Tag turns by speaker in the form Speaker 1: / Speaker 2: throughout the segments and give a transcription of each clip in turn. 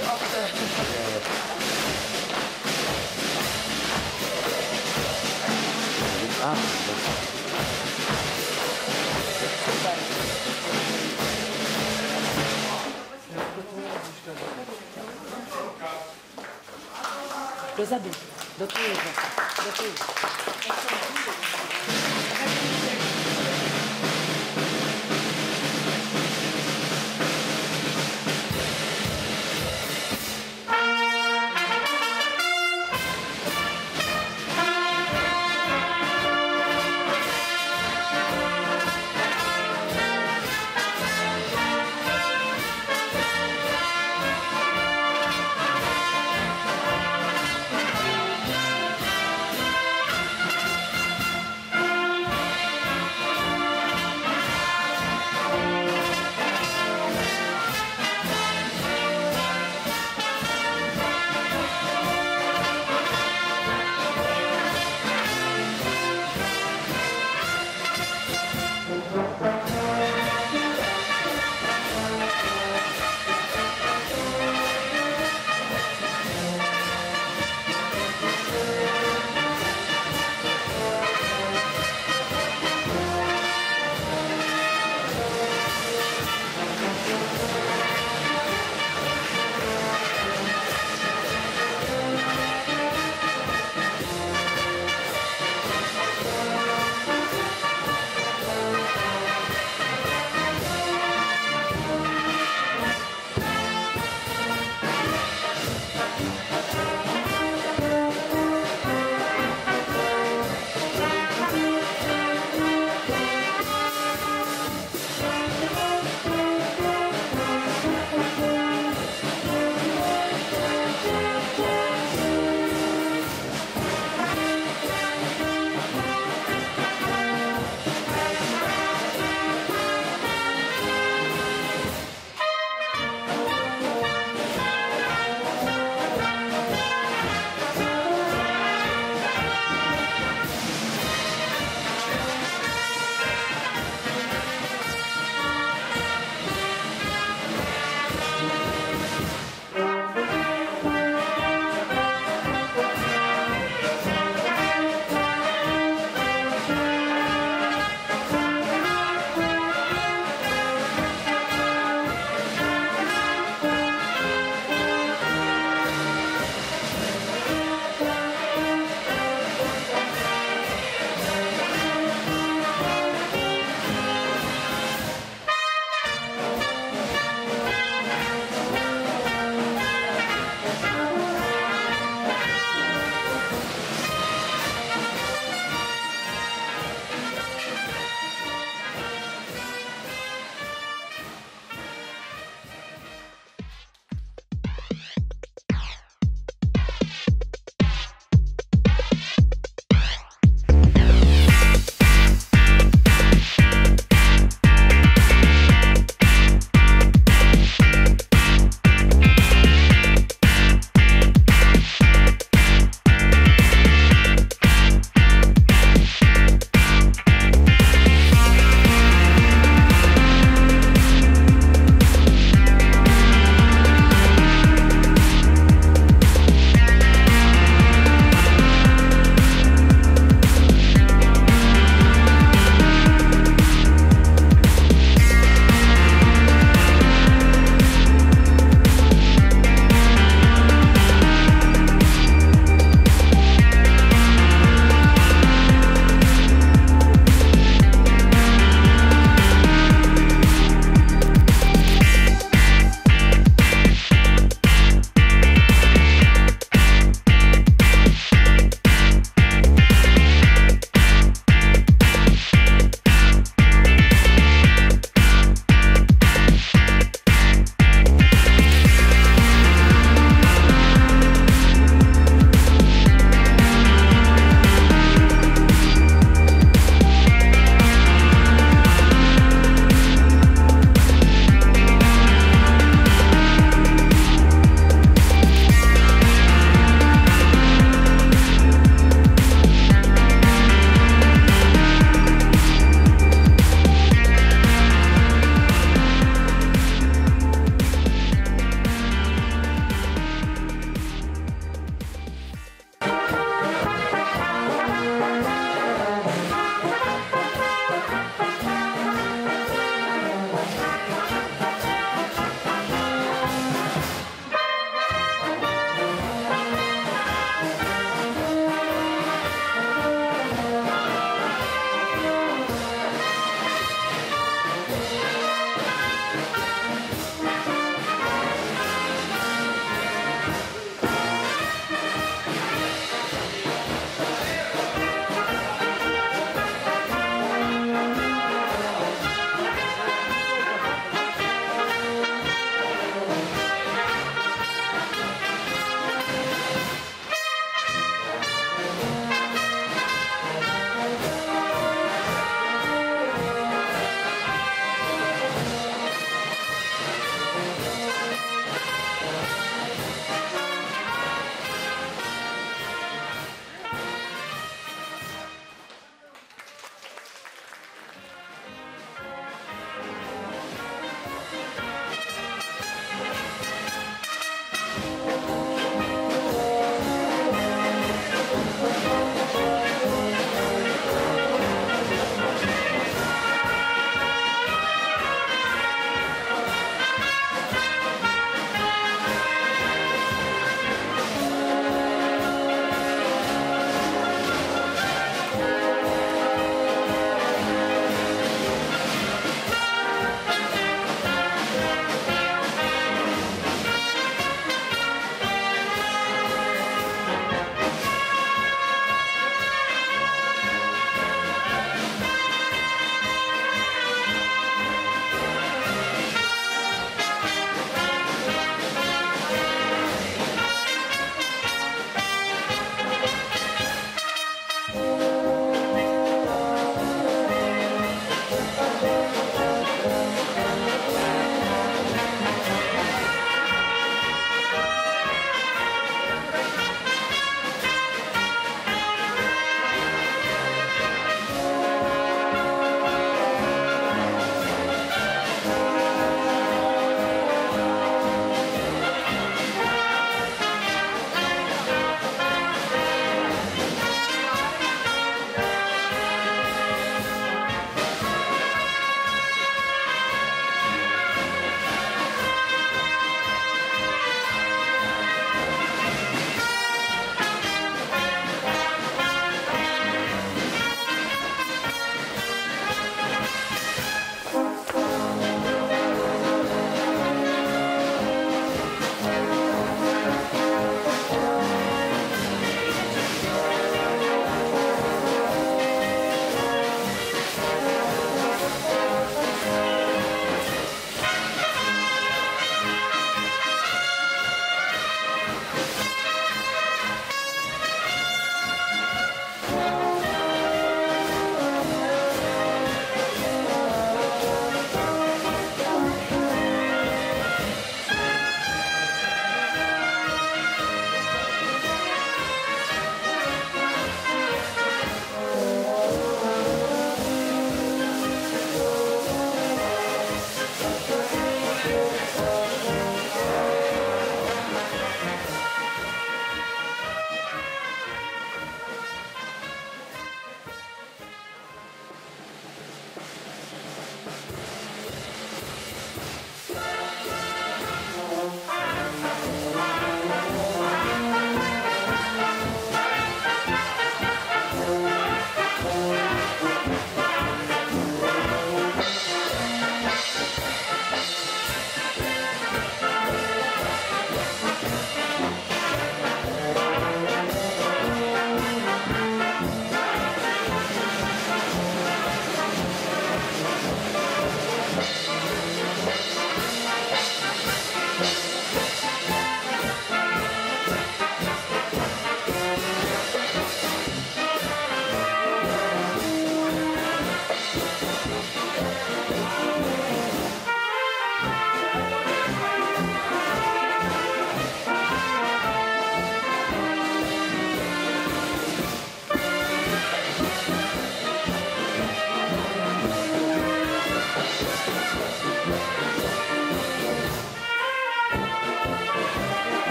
Speaker 1: Ah,
Speaker 2: Dozadu, do tyłu, do tyłu.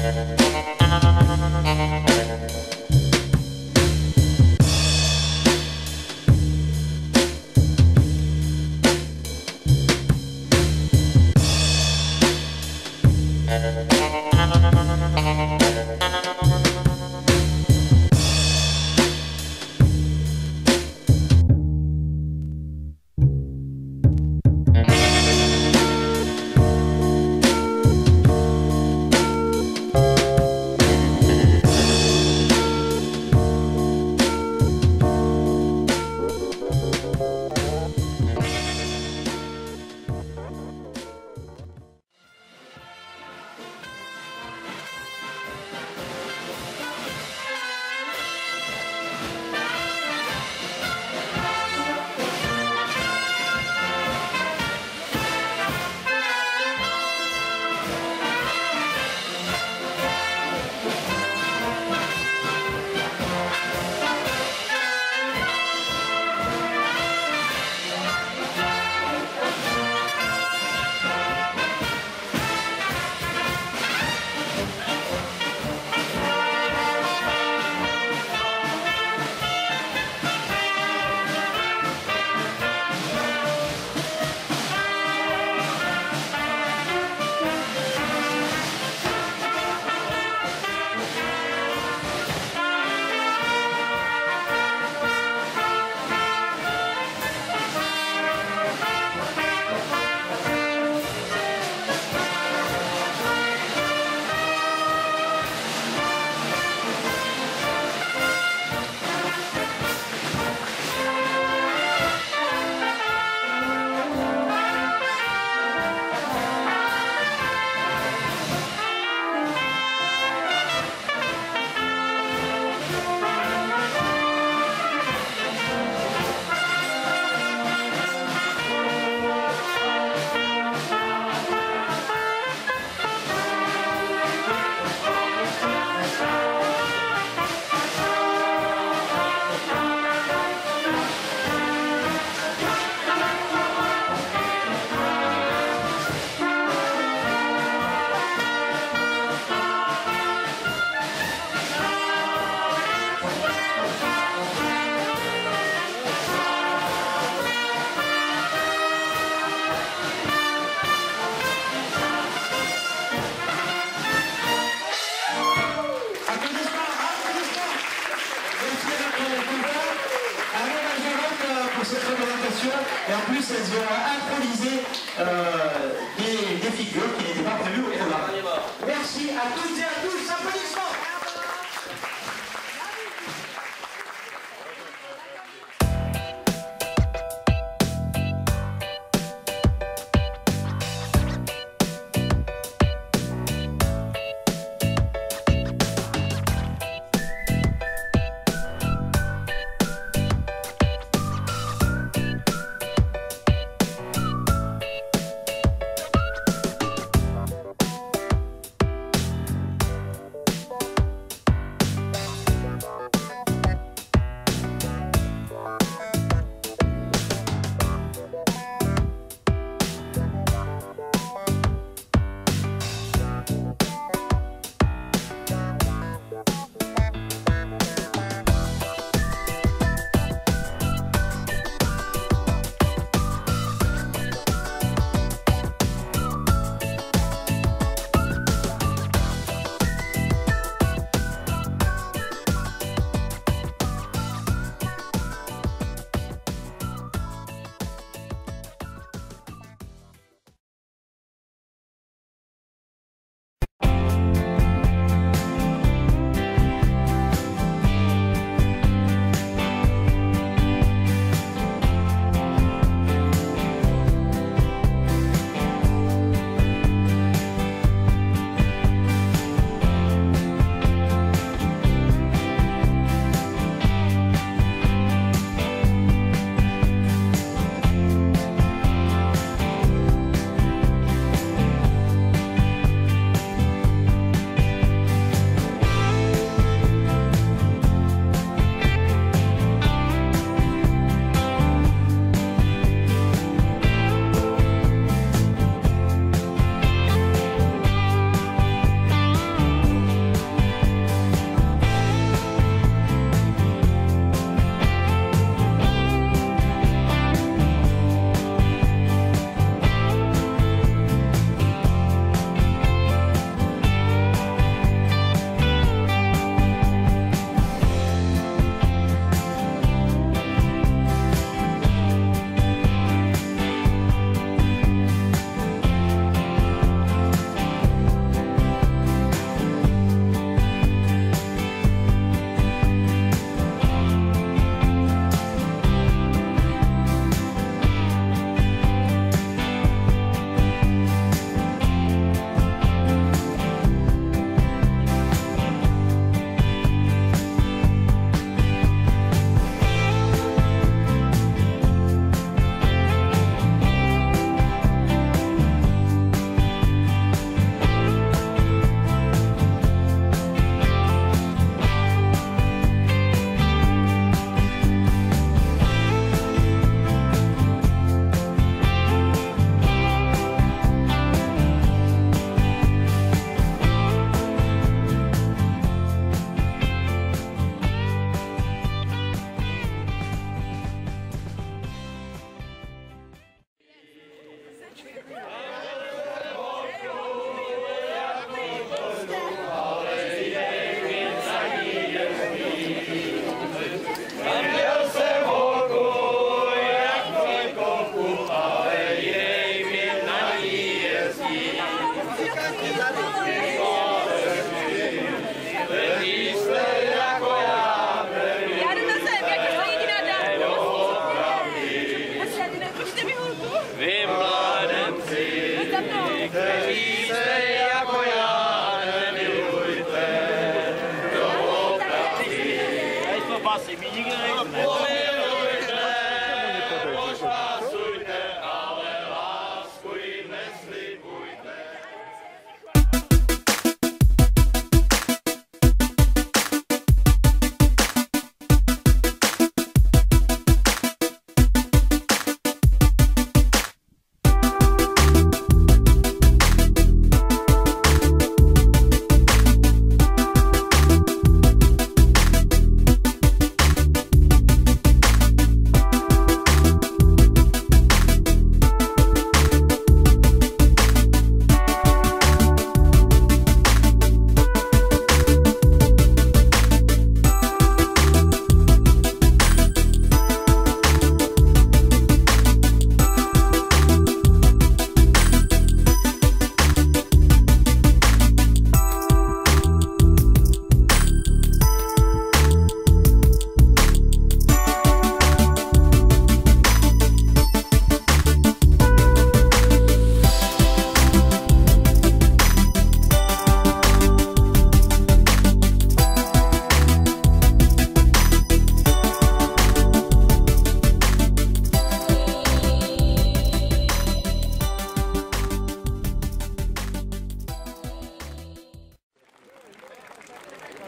Speaker 3: Et en plus, elles ont improvisé des figures qui n'étaient pas prévues au programme. Merci à toutes et à tous. Applaudissements.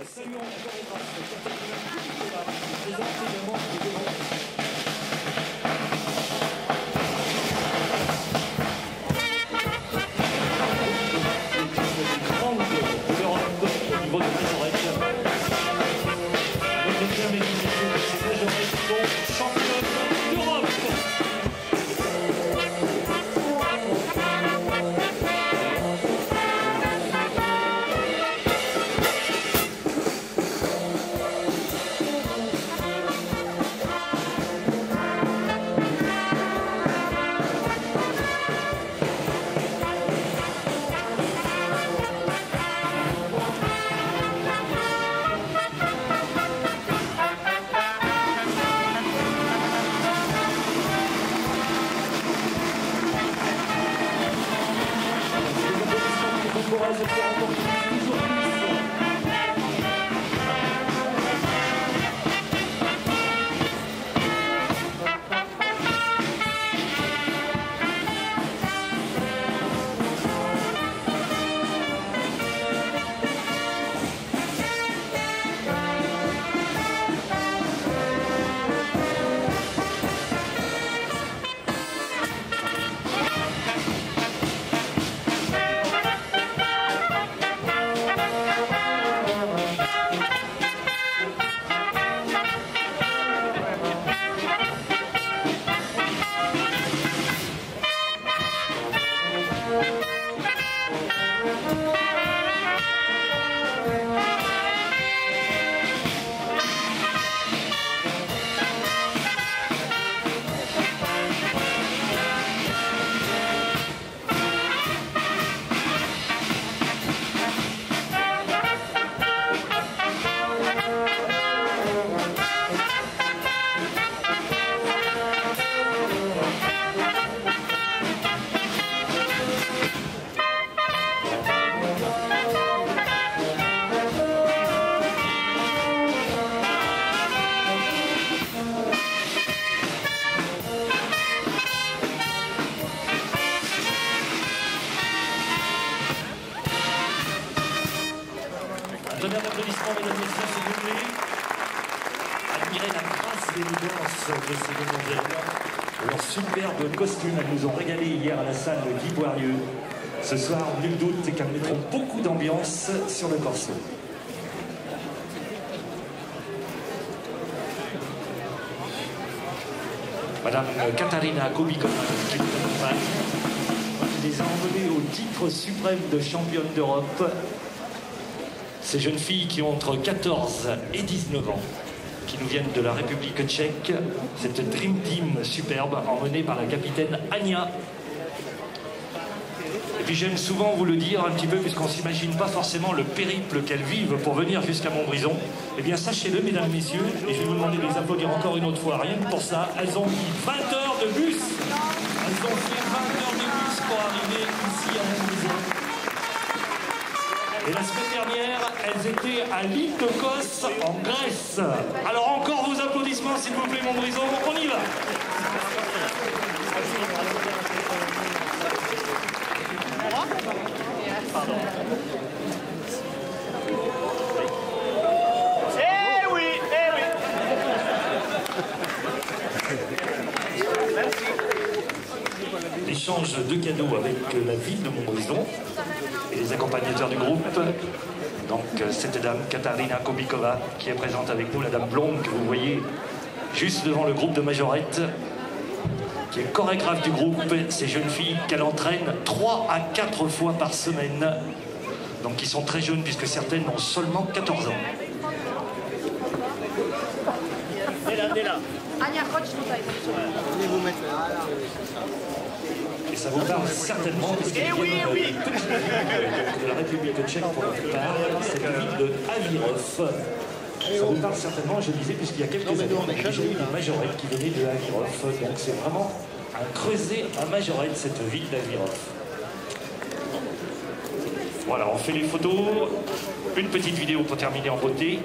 Speaker 4: Saluons la chorégraphe Katarina Kubikova, qui présente également le devant. Tonnerre d'applaudissements, mesdames et messieurs, s'il vous plaît. Admirez la grâce d'élégance de ces demoiselles. Leurs superbes costumes, elles nous ont régalé hier à la salle d'Ivoirieux. Ce soir, nul doute qu'elles mettront beaucoup d'ambiance sur le corso. Madame Katarina Kubikova, qui les a enmenés au titre suprême de championne d'Europe. Ces jeunes filles qui ont entre 14 et 19 ans, qui nous viennent de la République tchèque, cette Dream Team superbe, emmenée par la capitaine Ania. Et puis j'aime souvent vous le dire un petit peu, puisqu'on ne s'imagine pas forcément le périple qu'elles vivent pour venir jusqu'à Montbrison. Eh bien sachez-le, mesdames, messieurs, et je vais vous demander de les applaudir encore une autre fois, rien que pour ça, elles ont mis 20 heures de bus. Elles ont fait 20 heures de bus pour arriver ici à Montbrison. Et la semaine dernière, elles étaient à l'île de Kos, en Grèce. Alors encore vos applaudissements, s'il vous plaît, Montbrison, on y va. Pardon.
Speaker 3: Eh oui, eh oui. Merci.
Speaker 4: L'échange de cadeaux avec la ville de Montbrison et les accompagnateurs du groupe. Donc cette dame, Katarina Kubikova, qui est présente avec nous, la dame blonde que vous voyez juste devant le groupe de Majorette, qui est chorégraphe du groupe, ces jeunes filles qu'elle entraîne 3 à 4 fois par semaine. Donc qui sont très jeunes puisque certaines ont seulement 14 ans.
Speaker 3: Là.
Speaker 4: Et ça vous parle certainement parce qu'elle vient de la République tchèque pour la plupart, cette ville de Havirov. Ça vous parle certainement, je disais, puisqu'il y a quelques années, on a déjà eu des majorettes qui venaient de Havirov. Donc c'est vraiment un creuset à majorette, cette ville d'Havirov. Voilà, on fait les photos. Une petite vidéo pour terminer en beauté.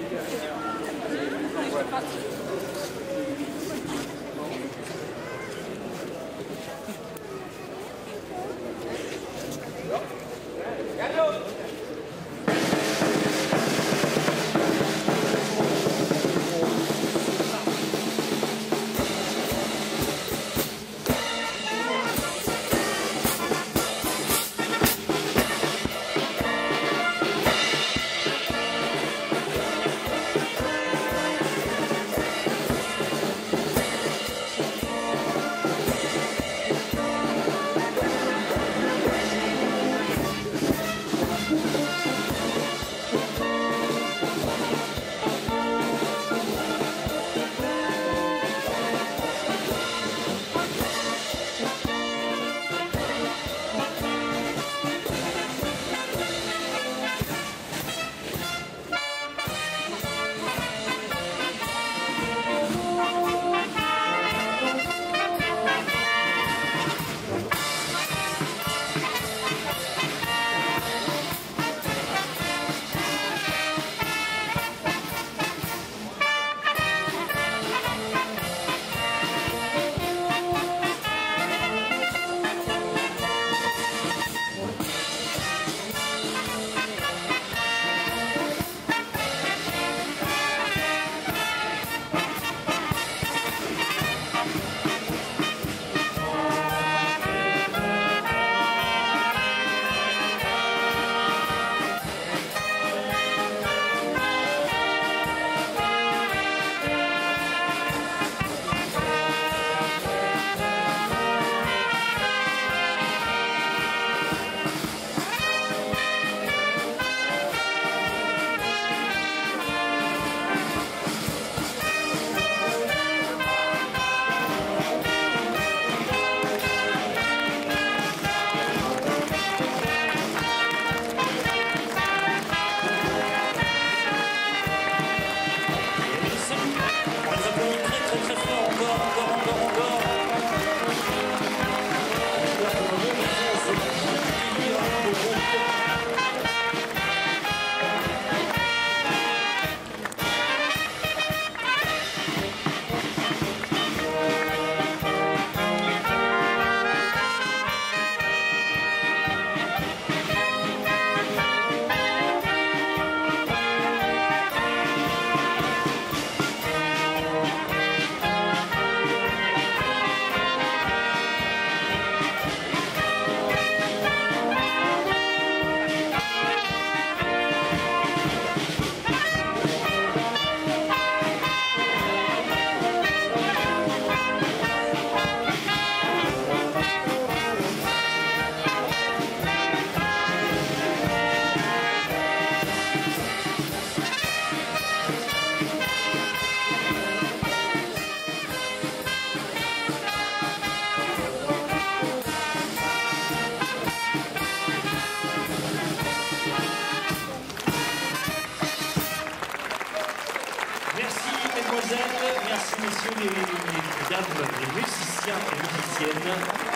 Speaker 4: Merci messieurs les dames, les musiciens et musiciennes.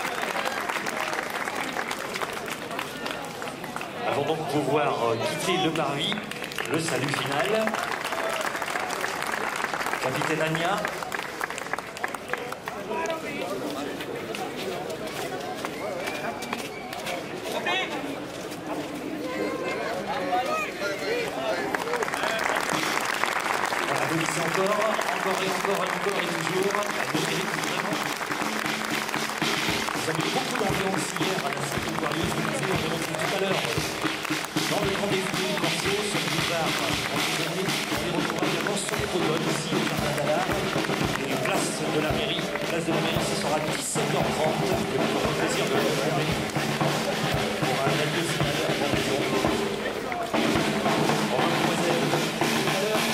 Speaker 4: Avant donc de pouvoir quitter le parvis, le salut final. Capitaine Ania. Applaudissez encore et toujours. Elle le mérite vraiment. Vous avez beaucoup d'ambiance hier à la salle Aquarius, vous le retrouve tout à l'heure. Dans le grand défilé du Corso, sur le boulevard en février, on les retrouvera également sur les podiums, ici au Jardin d'Allard. Et place de la mairie, ce sera 17h30. Et vous aurez le plaisir de le retrouver pour un adieu final à la maison. Au revoir, mademoiselle. Tout à l'heure.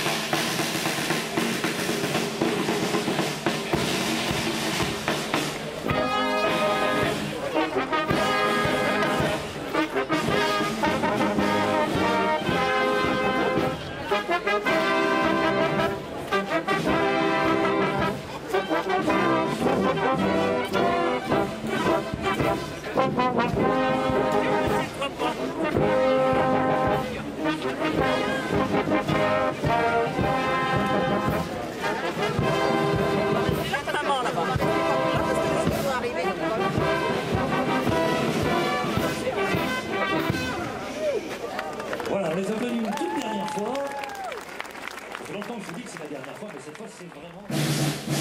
Speaker 4: Voilà, on les a connus une toute dernière fois. Ça fait longtemps que je vous dis que c'est la dernière fois, mais cette fois c'est vraiment...